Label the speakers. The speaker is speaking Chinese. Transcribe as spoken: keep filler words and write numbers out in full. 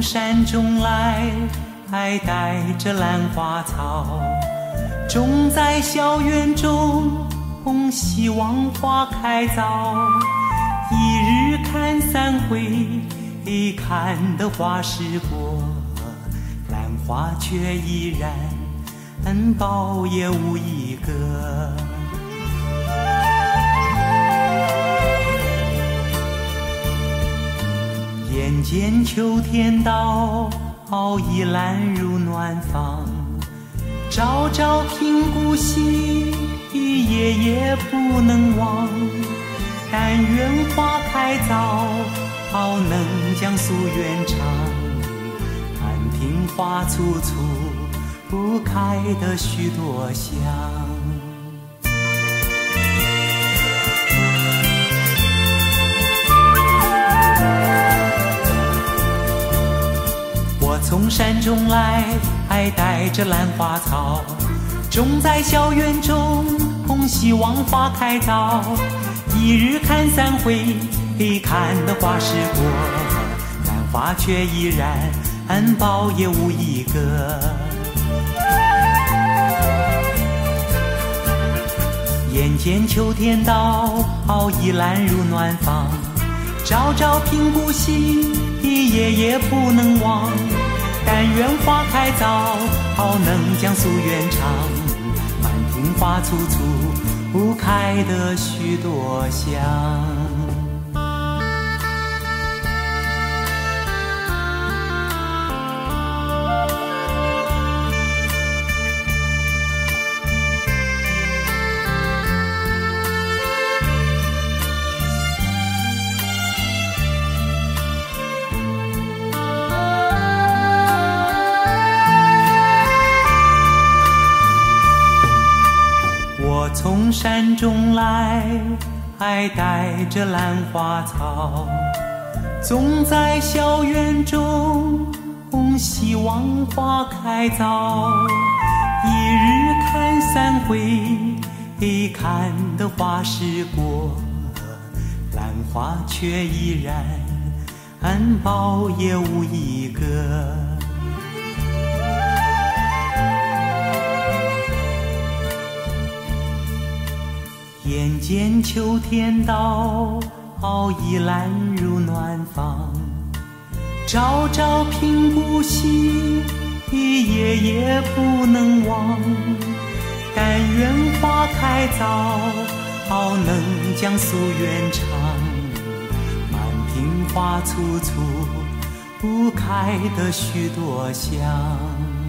Speaker 1: 山中来，带着兰花草，种在小园中，希望花开早。一日看三回，看得花时过，兰花却依然苞也无一个。眼见秋天到，倚兰入暖房，朝朝频顾惜，夜夜不能忘。但愿花开早，能将夙愿偿。看庭花簇簇，不开的许多香。我从山中来，带着兰花草，种在小园中，希望花开早。一日看三回，看得花时过，兰花却依然苞也无一个。眼见秋天到，倚兰入暖房，朝朝频顾惜，夜夜不能忘。但愿花开早，能将夙愿偿。满庭花簇簇，不开的许多香。从山中来，带着兰花草，种在小园中，希望花开早。一日看三回，看得花时过，兰花却依然苞也无一个。眼见秋天到，倚兰入暖房，朝朝频顾惜，夜夜不能忘。但愿花开早，能将夙愿偿。满庭花簇簇，不开的许多香。